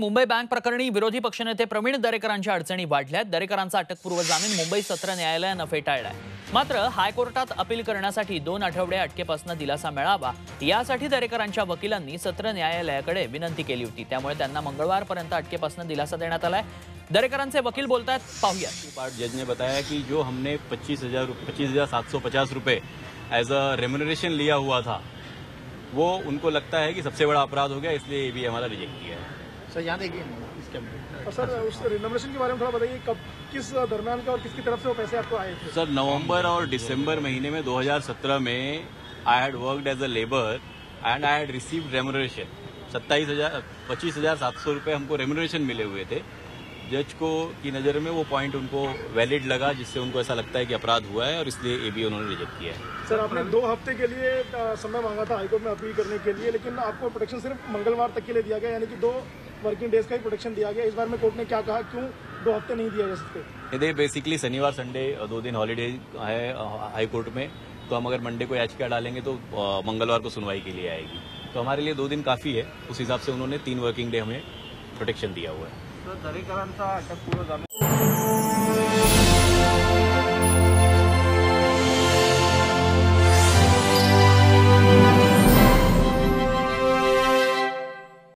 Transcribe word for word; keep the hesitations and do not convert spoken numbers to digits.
Mumbai bank प्रकरणी विरोधी पक्षनेते प्रवीण दरेकरांच्या अडचणी वाढल्यात। दरेकरांचा अटकपूर्व जामीन मुंबई सत्र न्यायालयानं फेटाळलाय। मात्र हायकोर्टात अपील करण्यासाठी दोन आठवडे अटकेपासून दिलासा मिळावा यासाठी दरेकरांच्या वकिलांनी सत्र न्यायालयाकडे विनंती केली होती। त्यामुळे त्यांना मंगळवारपर्यंत अटकेपासून दिलासा देण्यात आलाय। दरेकरांचे वकील बोलतायत, पाहूया। जज ने बताया कि जो हमने पच्चीस हजार पच्चीस हजार सात सौ पचास रुपए एज अ रेम्यूनरेशन लिया हुआ था वो उनको लगता है कि सबसे बड़ा अपराध हो गया, इसलिए ये भी हमारा रिजेक्ट किया है। सर यहाँ देखिए इसके अंदर सर उस रिनोवेशन के बारे में थोड़ा बताइए, कब किस दरमियान का और किसकी तरफ से वो पैसे आपको आए थे? सर नवंबर और दिसंबर महीने में दो हज़ार सत्रह में I had worked as a labour and I had received remuneration सत्ताईस हजार पच्चीस हजार सात सौ रुपये हमको रेम्यूनरेशन मिले हुए थे। जज को की नज़र में वो पॉइंट उनको वैलिड लगा, जिससे उनको ऐसा लगता है कि अपराध हुआ है और इसलिए ये भी उन्होंने रिजेक्ट किया है। सर आपने दो हफ्ते के लिए समय मांगा था हाईकोर्ट में अपील करने के लिए, लेकिन आपको प्रोटेक्शन सिर्फ मंगलवार तक के लिए दिया गया, यानी कि दो वर्किंग डेज का ही प्रोटेक्शन दिया गया। इस बार में कोर्ट ने क्या कहा, क्यों दो हफ्ते नहीं दिया जा सकते? ये बेसिकली शनिवार संडे दो दिन हॉलीडे है हाई कोर्ट में, तो हम अगर मंडे को याचिका डालेंगे तो मंगलवार को सुनवाई के लिए आएगी, तो हमारे लिए दो दिन काफी है। उस हिसाब से उन्होंने तीन वर्किंग डे हमें प्रोटेक्शन दिया हुआ है। दरेकरांचा अटकपूर्व जामीन